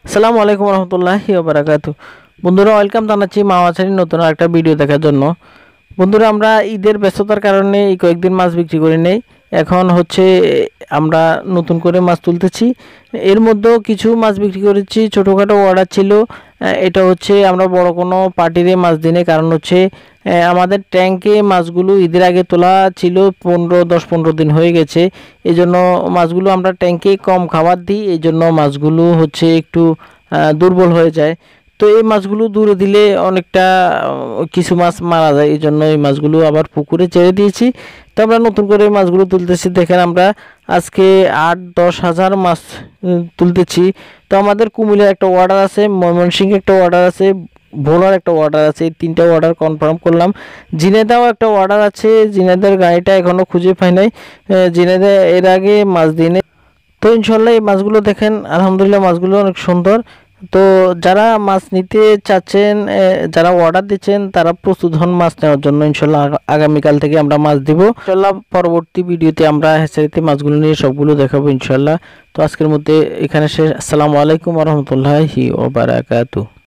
আসসালামু আলাইকুম রহমতুল্লাহি ওয়া বারাকাতুহু। বন্ধুরা, ওয়েলকাম জানাচ্ছি মাওয়াছারির নতুন একটা ভিডিও দেখার জন্য। বন্ধুরা, আমরা ঈদের ব্যস্ততার কারণে এই কয়েকদিন মাছ বিক্রি করি নেই। এখন হচ্ছে আমরা নতুন করে মাছ তুলতেছি। এর মধ্যেও কিছু মাছ বিক্রি করেছি, ছোটোখাটো অর্ডার ছিল। এটা হচ্ছে আমরা বড় কোনো পার্টিরে মাছ দিনে, কারণ হচ্ছে আমাদের ট্যাঙ্কে মাছগুলো ঈদের আগে তোলা ছিল, 10-15 দিন হয়ে গেছে। এই জন্য মাছগুলো আমরা ট্যাঙ্কে কম খাবার দিই, এই জন্য মাছগুলো হচ্ছে একটু দুর্বল হয়ে যায়। তো এই মাছগুলো দূরে দিলে অনেকটা কিছু মাছ মারা যায়, এই জন্য এই মাছগুলো আবার পুকুরে ছেড়ে দিয়েছি। তো আমরা নতুন করে এই মাছগুলো তুলতেছি। দেখেন, আমরা আজকে 8-10 হাজার মাছ তুলতেছি। তো আমাদের কুমিল্লার একটা অর্ডার আছে, ময়মনসিংহে একটা অর্ডার আছে, ভোলার একটা অর্ডার আছে। এই 3টা অর্ডার কনফার্ম করলাম। ঝিনাইদহেও একটা অর্ডার আছে, ঝিনাইদহের গাড়িটা এখনও খুঁজে পাই নাই। ঝিনাইদহ এর আগে মাছ দিনে। তো ইনশাল্লাহ এই মাছগুলো দেখেন, আলহামদুলিল্লাহ মাছগুলো অনেক সুন্দর। তো যারা মাছ নিতে চাচ্ছেন, যারা অর্ডার দিচ্ছেন, তারা প্রস্তুত হন মাছ নেওয়ার জন্য। ইনশাল্লাহ আগামীকাল থেকে আমরা মাছ দিব। ইনশাল্লাহ পরবর্তী ভিডিওতে আমরা হ্যাচারিতে মাছগুলো নিয়ে সবগুলো দেখাবো ইনশাল্লাহ। তো আজকের মধ্যে এখানে শেষ। আসসালামু আলাইকুম রহমতুল্লাহি ওয়া বারাকাতুহু।